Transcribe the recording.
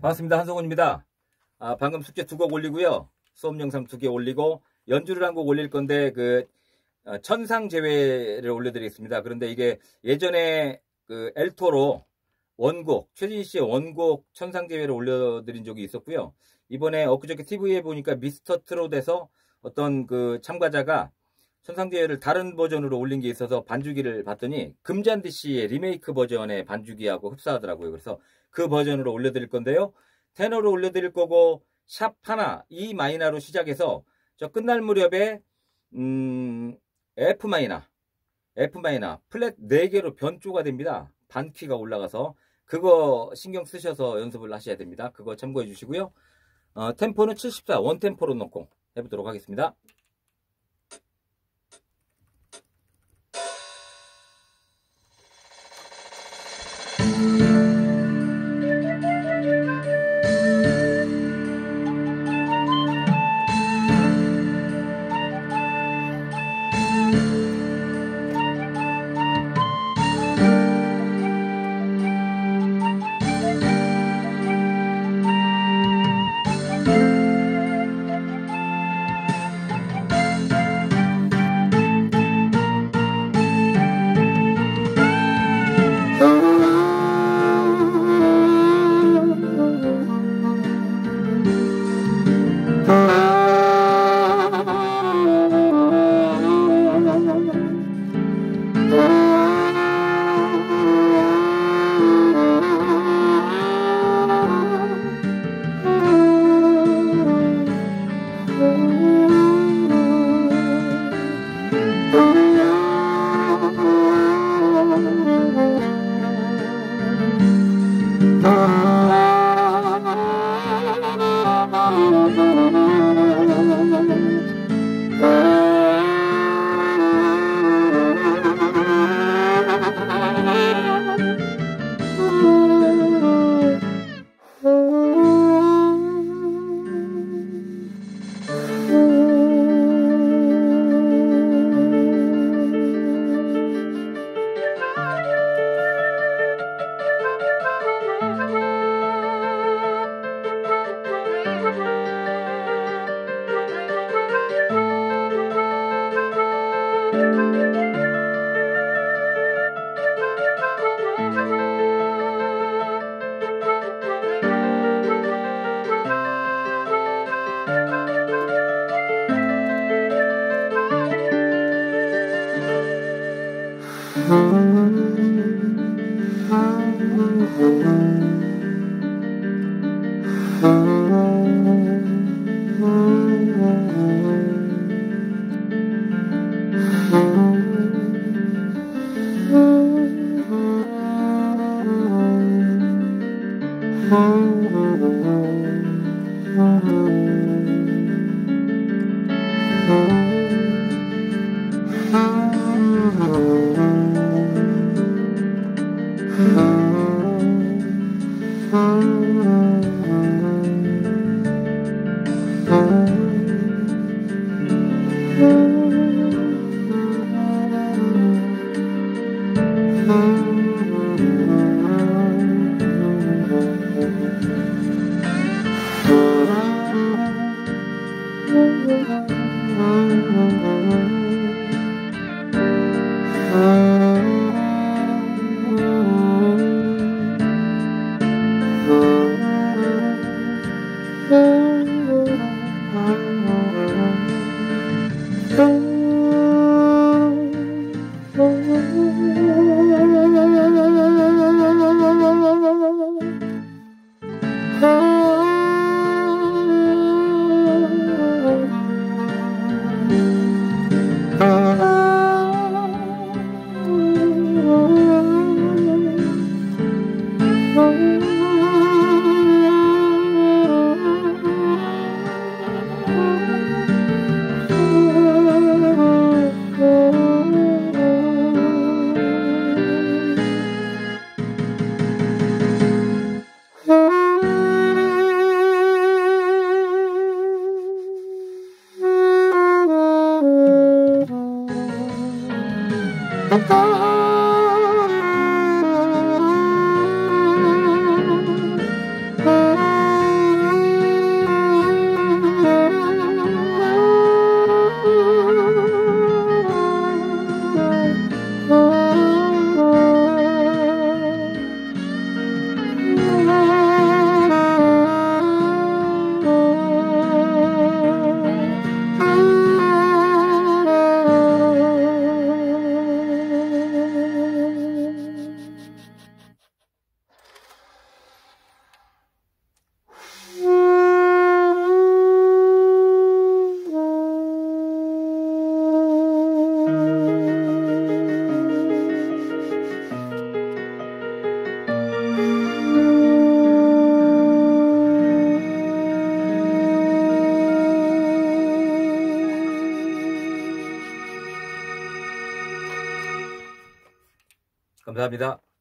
반갑습니다. 한성훈입니다. 방금 숙제 2곡 올리고요. 수업 영상 2개 올리고 연주를 한 곡 올릴 건데 천상제외를 올려드리겠습니다. 그런데 이게 예전에 엘토로 원곡 최진희 씨의 원곡 천상제외를 올려드린 적이 있었고요. 이번에 엊그저께 TV에 보니까 미스터 트롯에서 어떤 참가자가 천상제외를 다른 버전으로 올린 게 있어서 반주기를 봤더니 금잔디 씨의 리메이크 버전의 반주기하고 흡사하더라고요. 그래서 그 버전으로 올려드릴 건데요. 테너로 올려드릴 거고 샵 하나 E 마이너로 시작해서 저 끝날 무렵에 F 마이너 플랫 4개로 변조가 됩니다. 반키가 올라가서 그거 신경 쓰셔서 연습을 하셔야 됩니다. 그거 참고해 주시고요. 템포는 74 원템포로 놓고 해보도록 하겠습니다. 감사합니다.